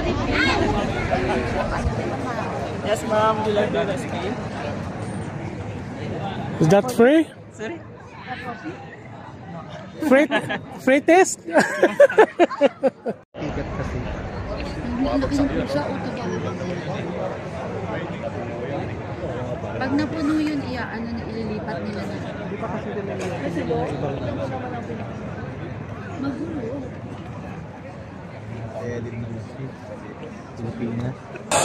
Yes, ma'am. You like the skin? Is that free? Sorry? Free test? Pag napuno yun, ililipat nila na. Magulo. Edit na kasi. Pilipinas.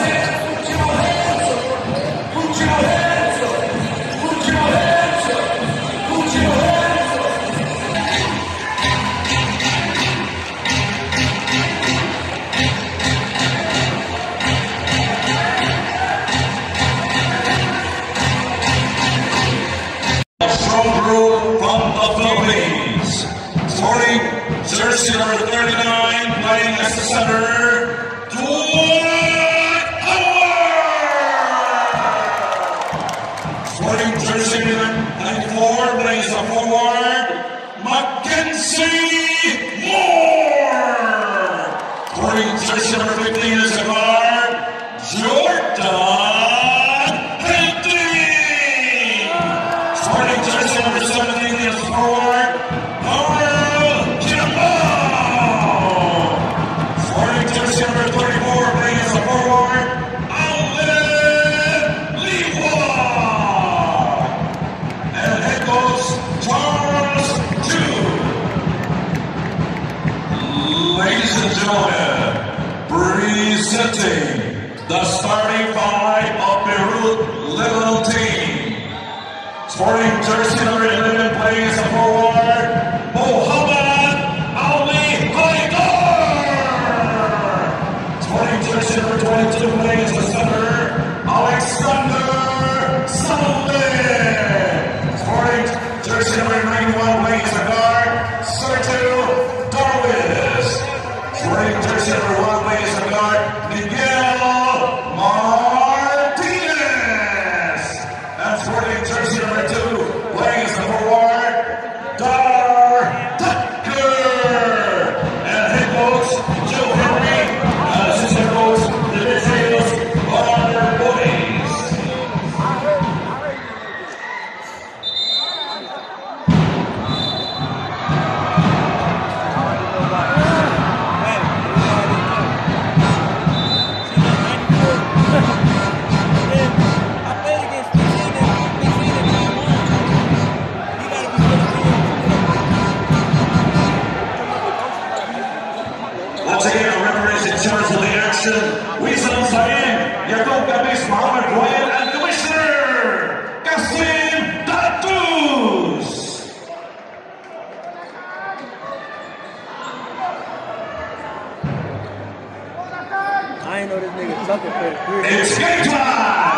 Jersey number 39, playing as the center, Dwight Howard! Sporting jersey number 94, playing as a forward, Mackenzie Moore! Sporting jersey number 15 as a guard, Jordan Henty! Sporting jersey number 17 as a forward, presenting the starting five of Beirut Little Team. Sporting jersey number 11 playing as a forward, Mohammed Ali Haidar. Sporting jersey number 22 playing as a center, Alexander Saleh. Sporting jersey number 91 playing as a guard, Sergio Darwis. Sporting jersey number 1 playing as a guard, Miguel Martinez. And sporting jersey number 2 playing as a forward, Dar Tucker. And head coach Joe Henry. And assistant coach Dimitrios Barbonis. Once again, referees in charge of the action, Wissam Saeed, Yaqub Kabis, Mohammed Royal, and Commissioner Kasim Tatus. I ain't know this nigga sucker for it. It's game time!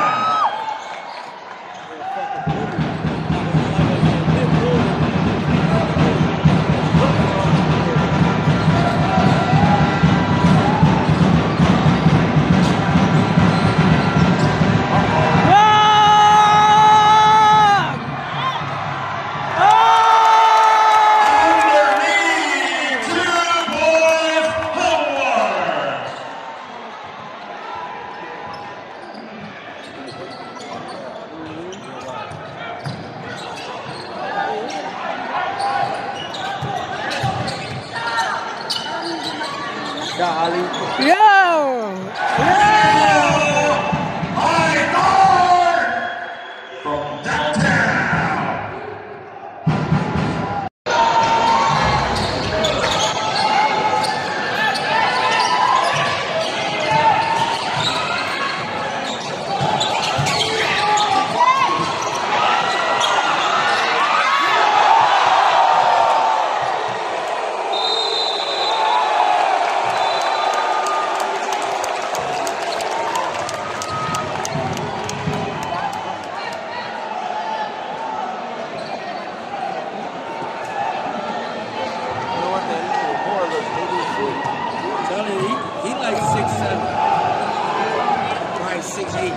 From downtown. He like 6'7", probably 6'8".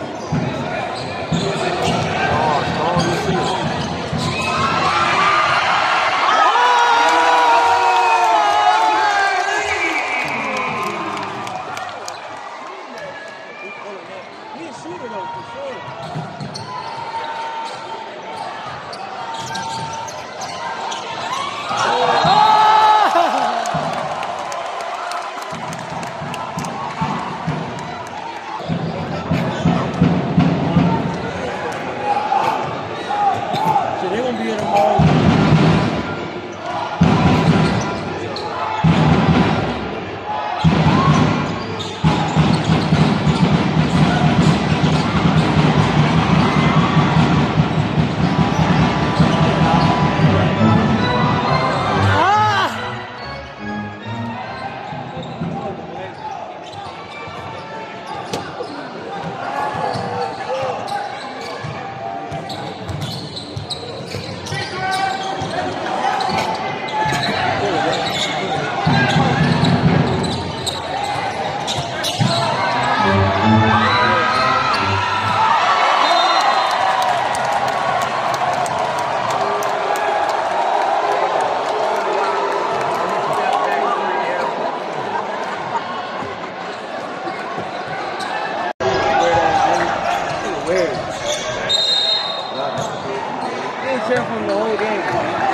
From the whole game.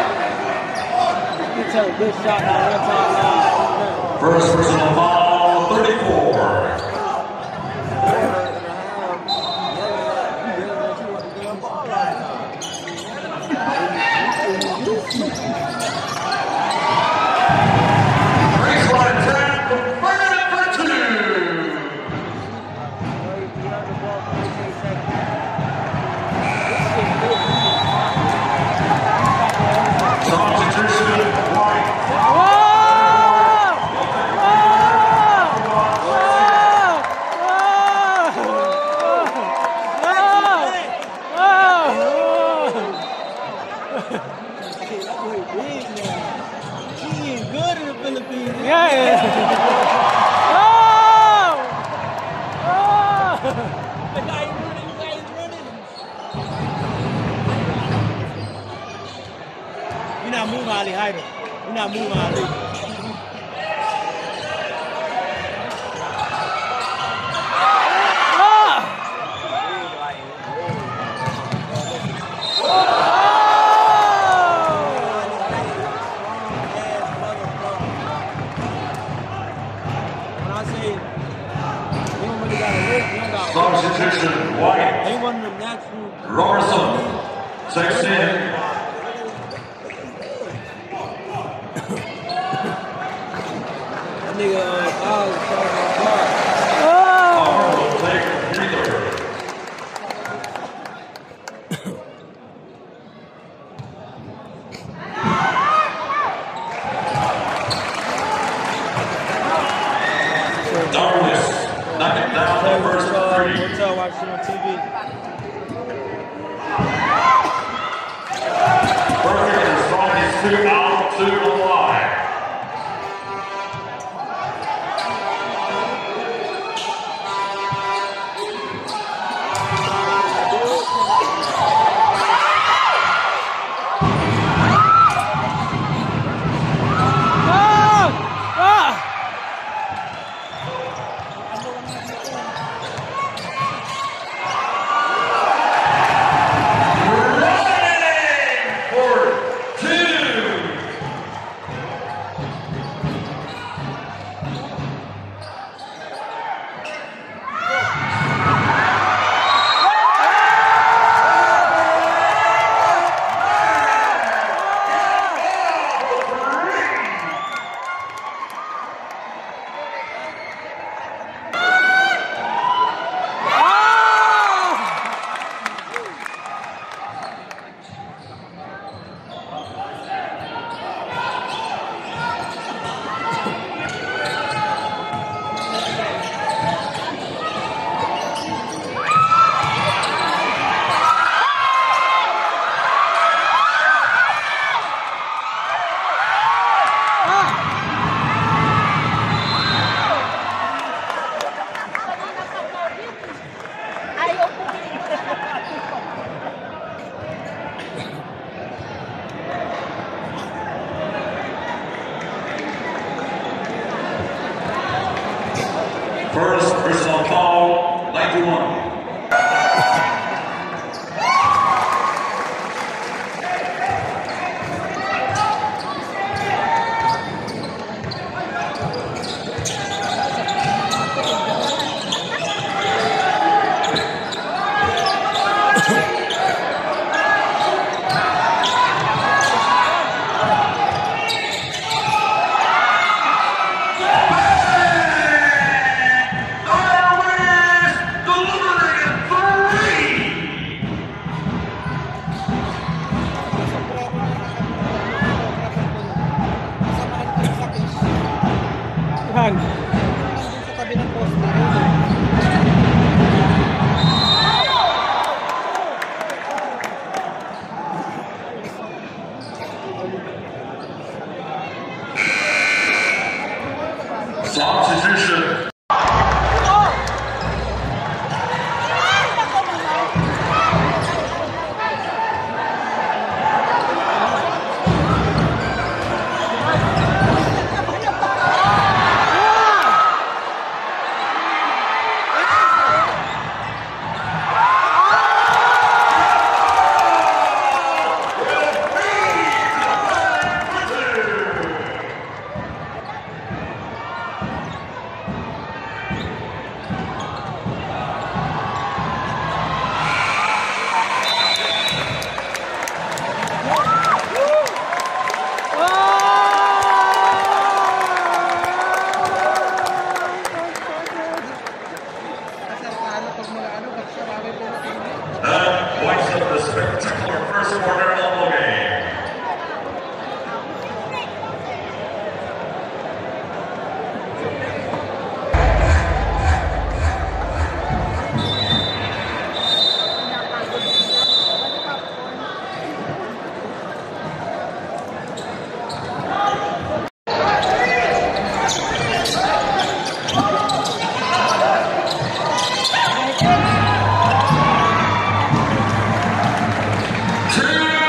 You tell a good shot now, one time now. First personal foul, 34. Baseline tap from Bernard for two. Substitution, White. He is good in the Philippines. Yeah. The guy is running. You're not moving Ali Hyder. You're not moving Ali. Substitution, White. They want the natural. Robertson, 16. That nigga, Palmer will take free throw. Darwish, knock it down the first three. hotel watching on TV. Perfect is from his two out to the line. First personal foul, 91. Delivery! first quarter of the game. Two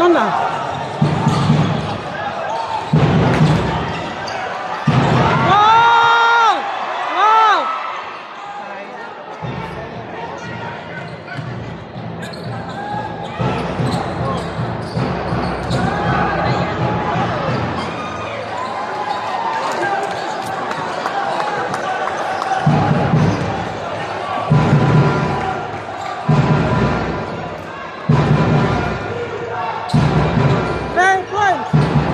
na. Wow! Wow! Hey, points!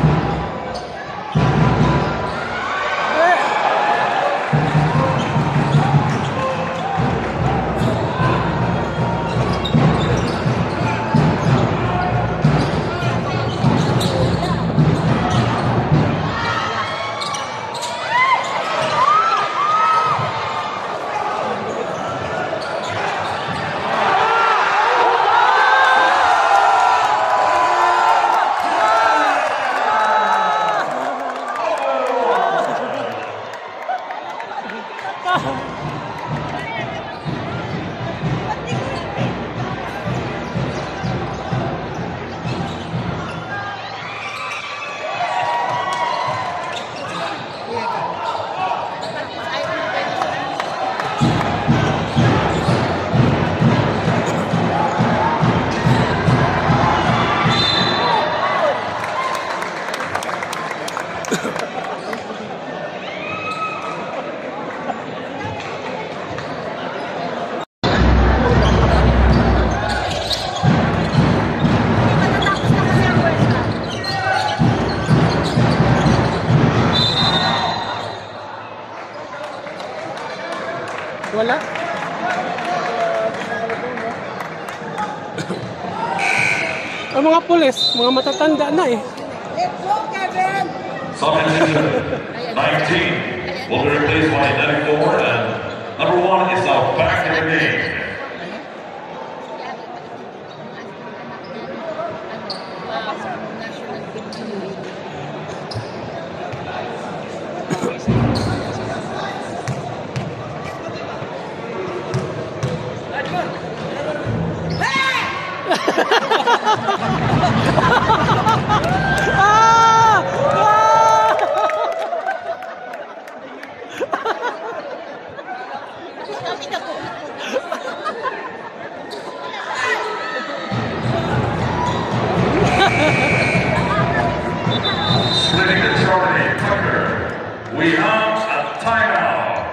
Wala. Ang mga pulis, mga matatanda na eh. Substitution 19 will be replaced by 94 and number 1 is now back in the game. Splitting the Charlie Tucker. We have a timeout.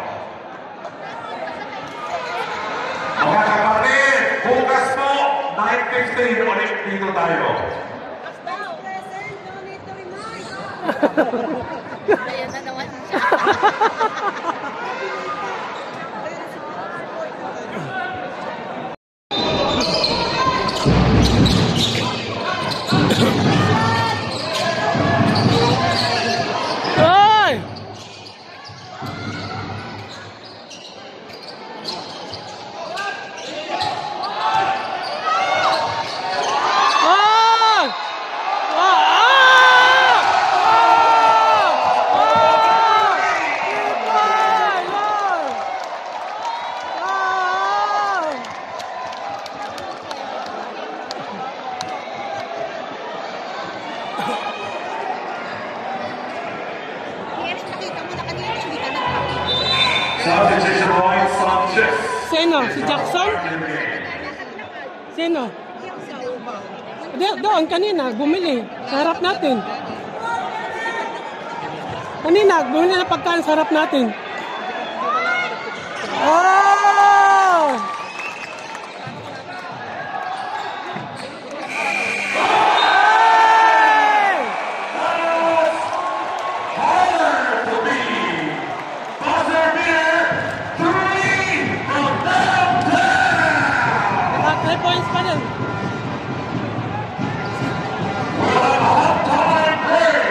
Mga kapatid, bukas po, 9:15 ulit dito tayo. Ayan na naman siya. Ay! Ay! Nakita mo na kanina, hindi ka nagpapit. Substitution point, Sanchez. Sino? Si Jackson? Sino? Doon kanina, bumili. Sa harap natin. Kanina, bumili na pagkain sa harap natin. Oh! Buzzer beater, 3 from downtown. 3 points pa rin. We'll have a halftime break.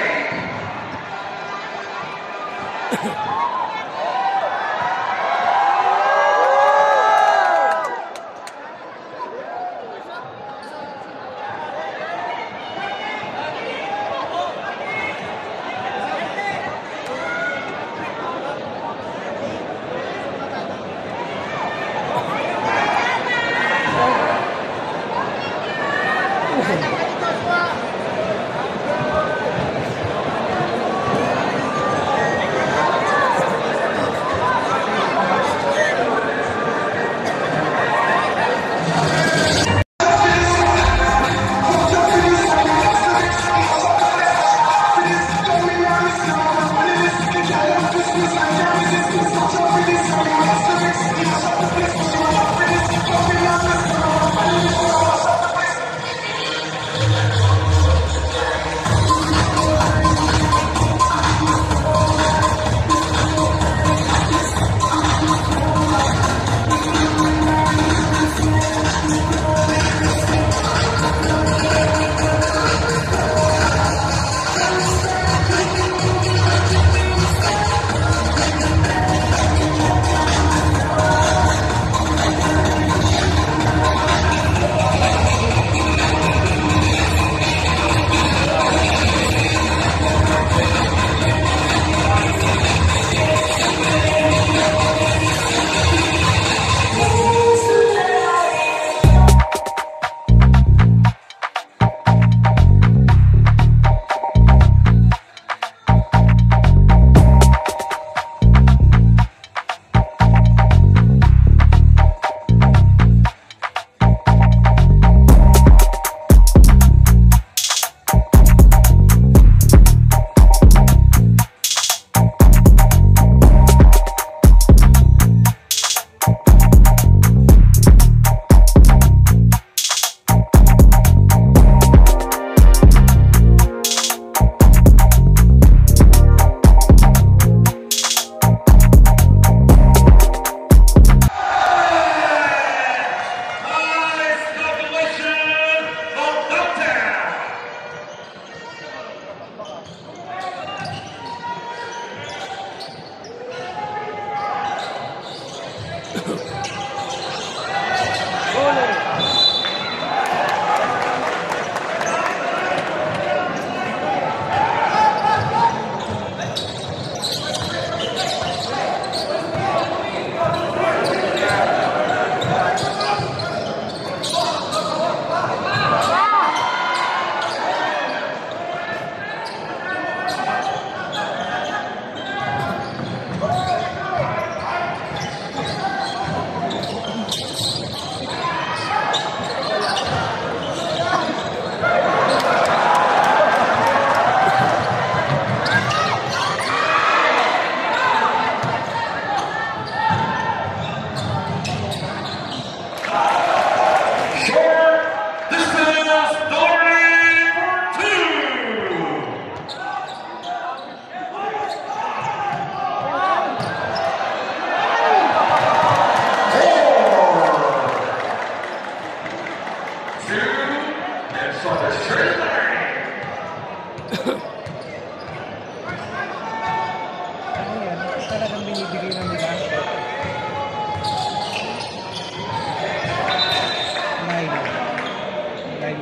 And so the straight line. Ayan, talagang binibigay ng nila. Line.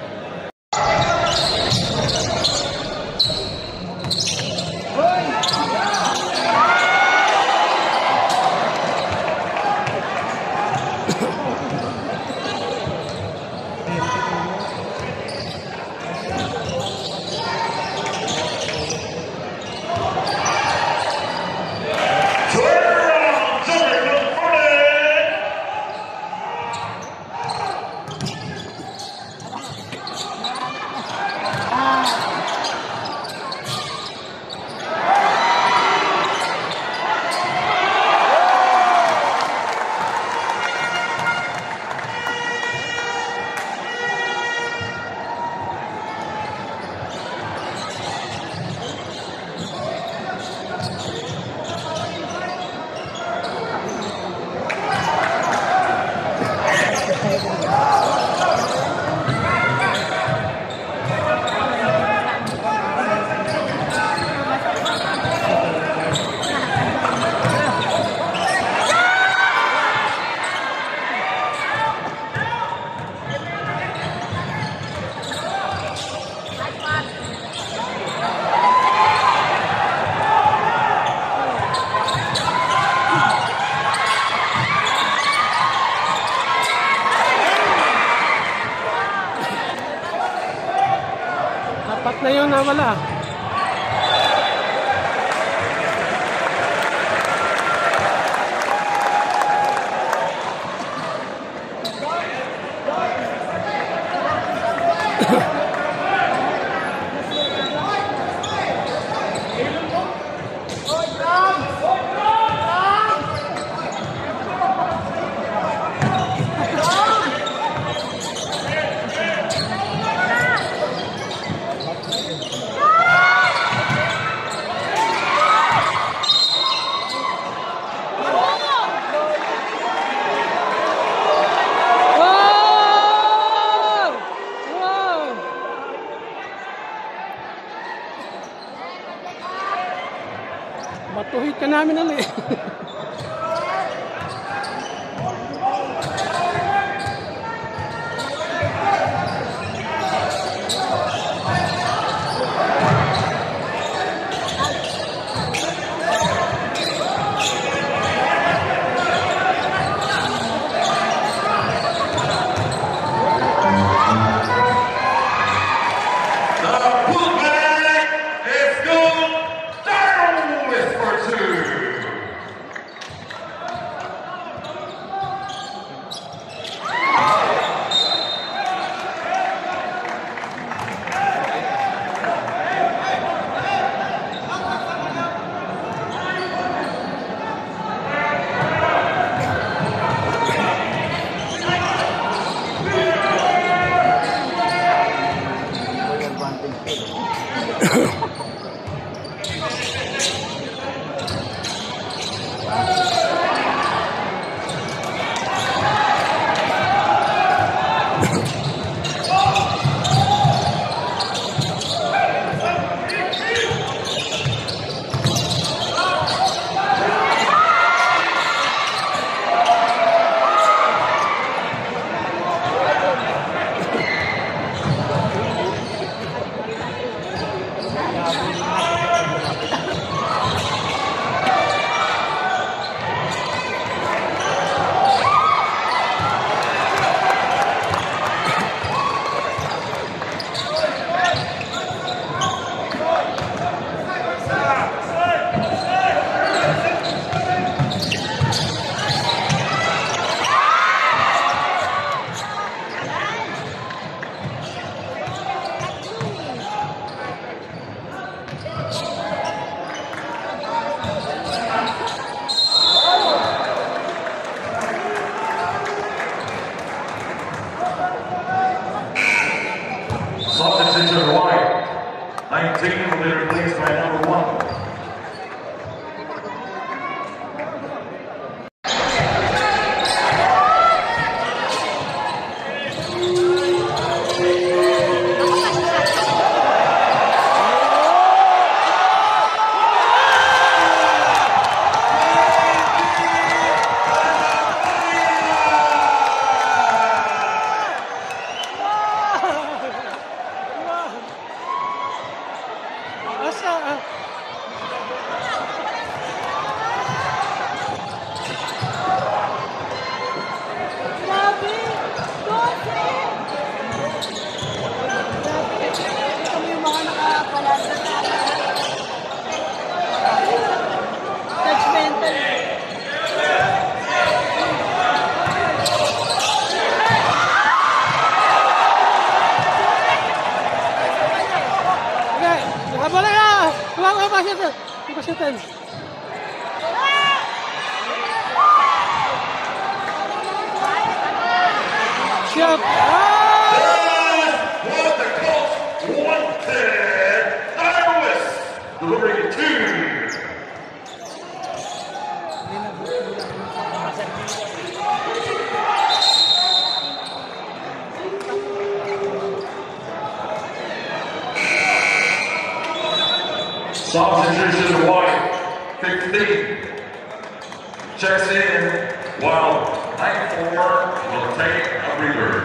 Apat na yun na wala. Matuhid ka namin ulit. Washington! Washington! Shot! What the Colts wanted. Lewis delivering it to. Substitution White, 15. Checks in while 94 will take a breather.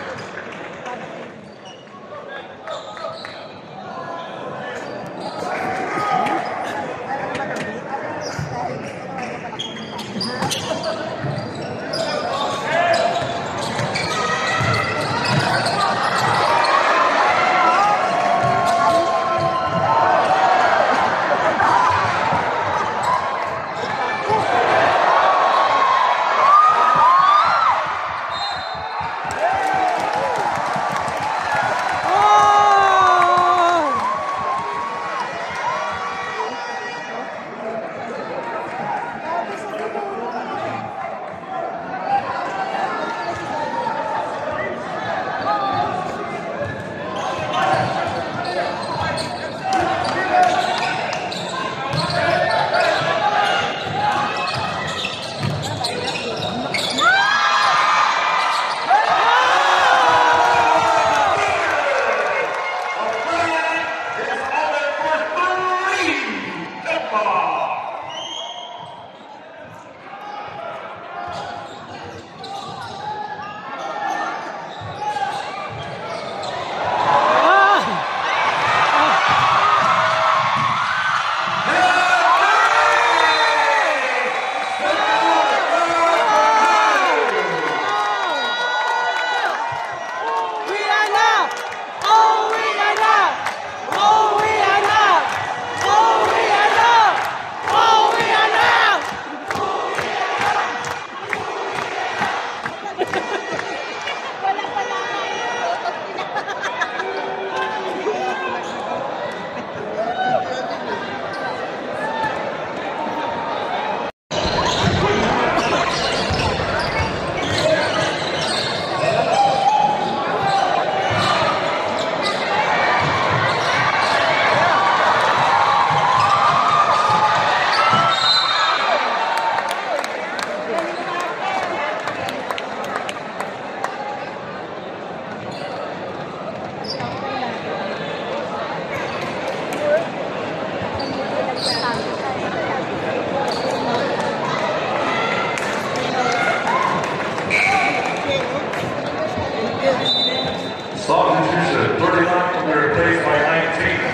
Substitution, 39 will be replaced by 19.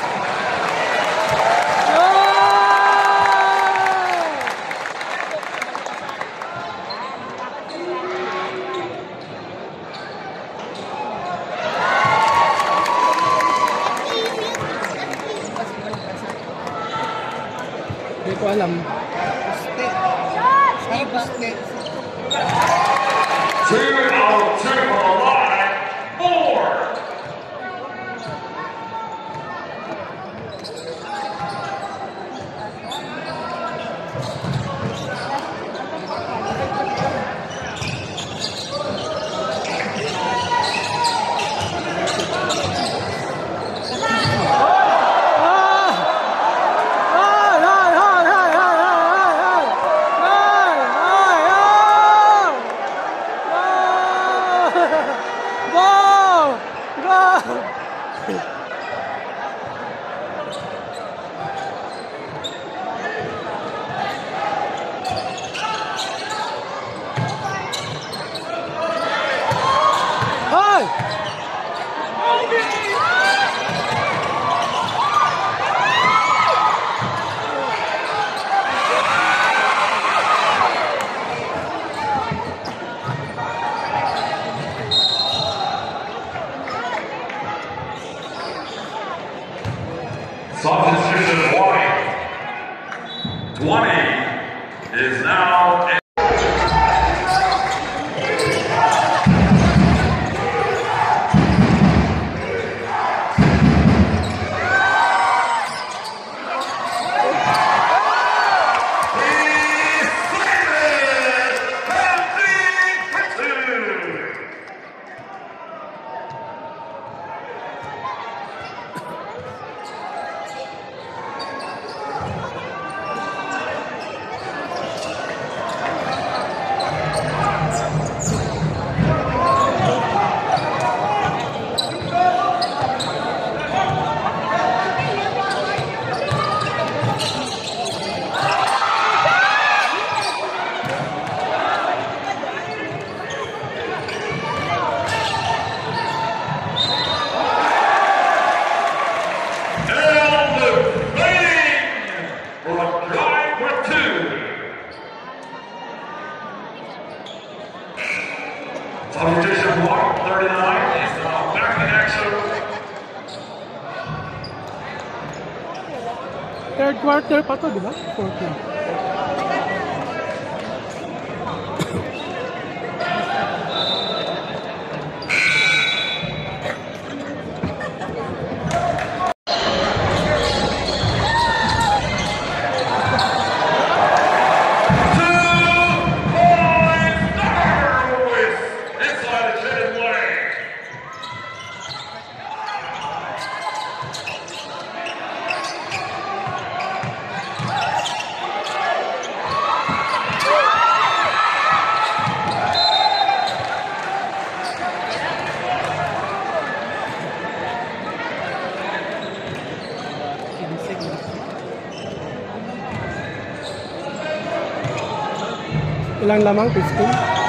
Hindi ko alam. Two out, two on the line, 4. Substitution White, 20 is now. Block 39 is now back in action. Third quarter pa to, di ba? Fourth quarter. Ilang lamang? 15?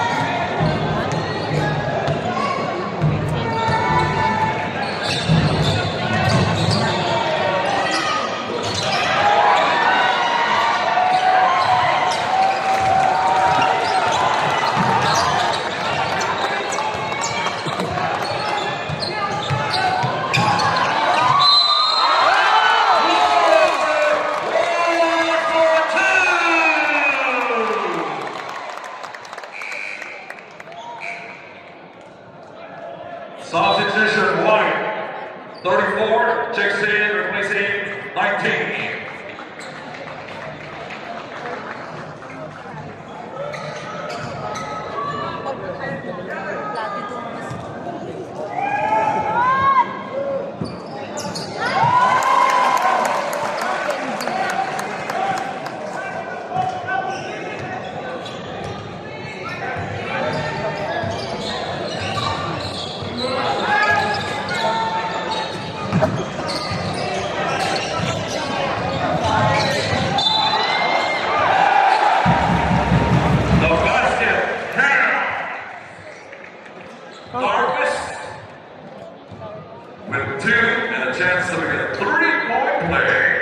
Substitution white. 34 checks in, replacing 19. With 2 and a chance to get a 3-point play.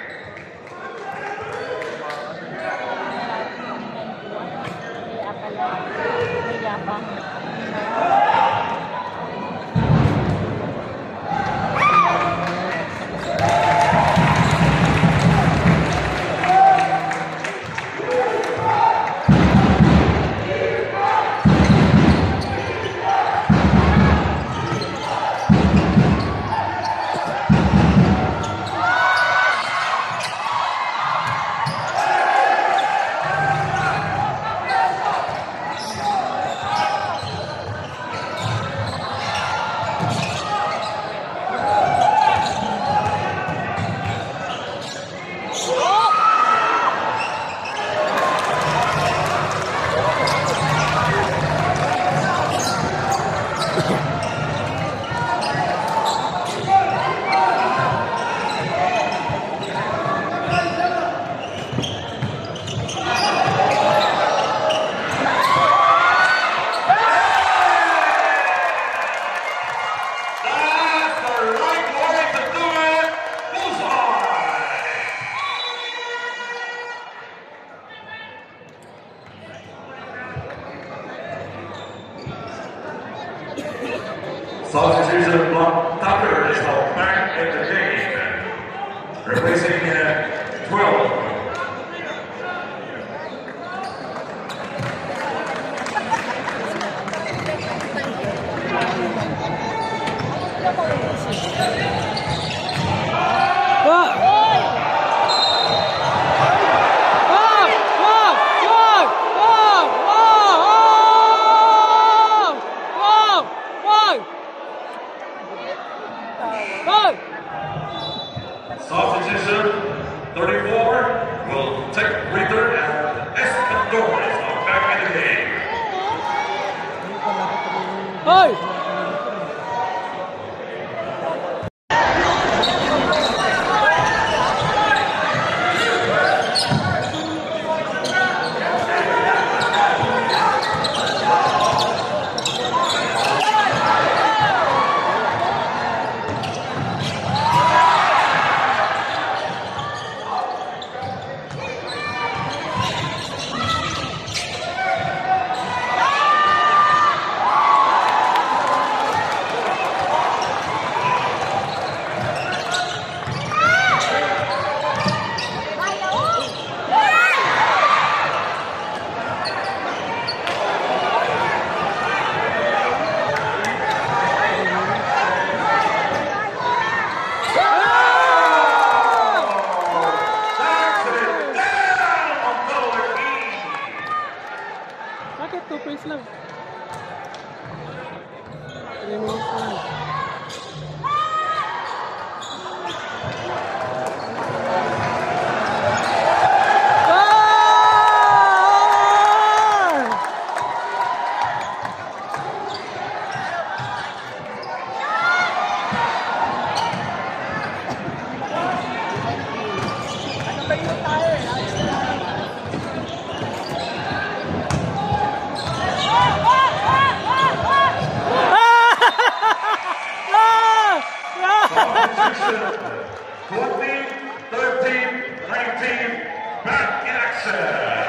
Substitution block Tucker is now back in the game, replacing 12. Substitution 34 will take return and Escandor is now back in the game. Hey! minutes lang. Back in action.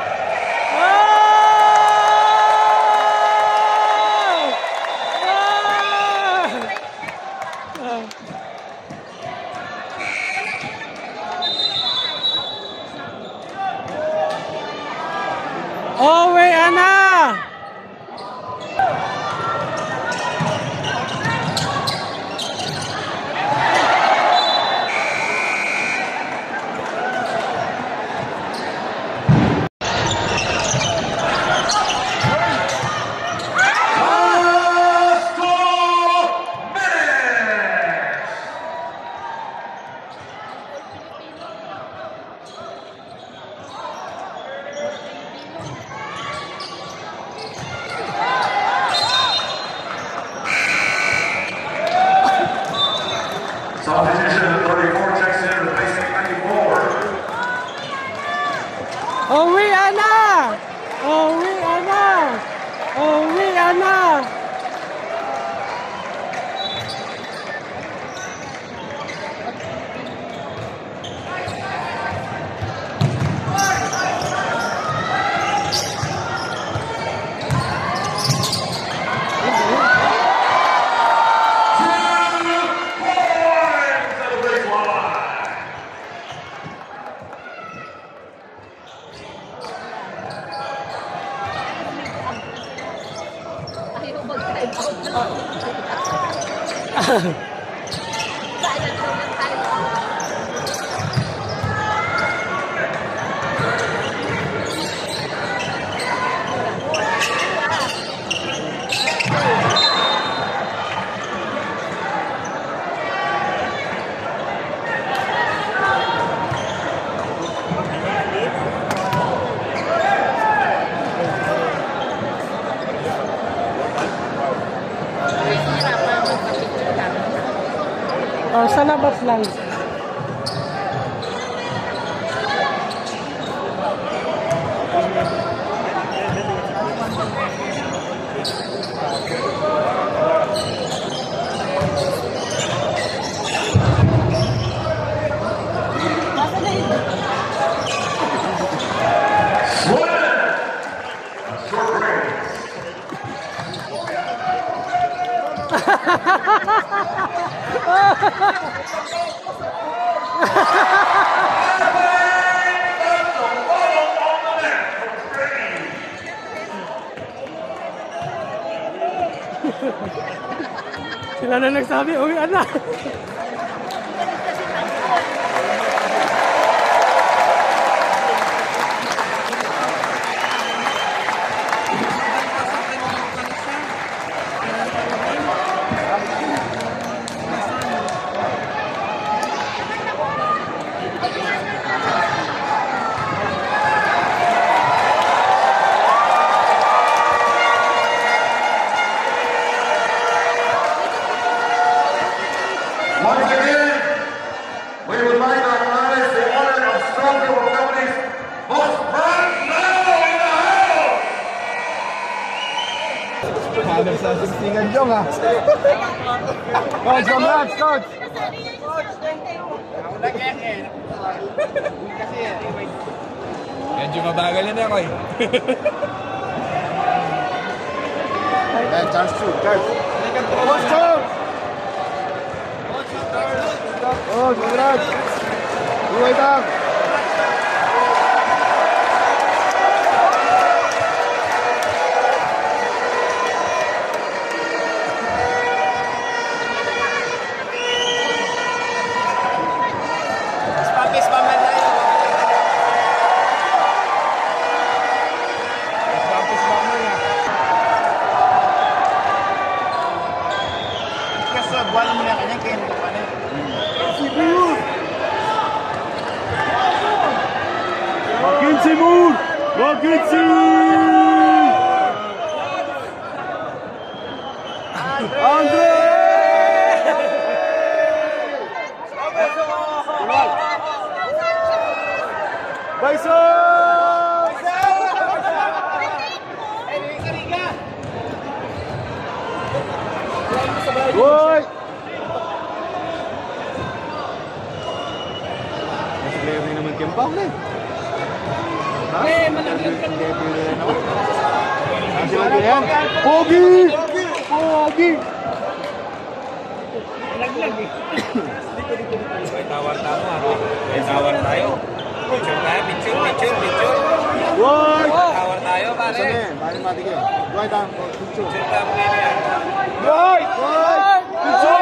Uwi na! Substitution 34 checks in, replacing 94. Uwi na! Uwi na! Uwi na! Ayaw mag-time out na. Sayang daw yung time out. Oh, sa labas lang. Sila na nagsabi, uwi na. Once again, we would like to acknowledge the honor of Strong Group of Companies most brand new in the house. Halos sa sistingan Jong ah. Coach, congrats, coach! Medyo mabagal na ako eh. Charge 2, charge! Coach, Charles! Oh, congrats! Buhay tang! Papis pa man tayo. Tapos ba mo yan? Wala mo na kanya, kaya nito pa na. Makinsi Moon! Makinsi! Andre! Bison! Boy! Mas player na naman Kempao na eh. Pogi! Pogi! May tawar tayo ano? May tawar tayo. Picture tayo, picture. Boy! Tawar tayo, pare. Balik mati kayo. Boy, tang. Picture tayo, pare. Boy! Boy!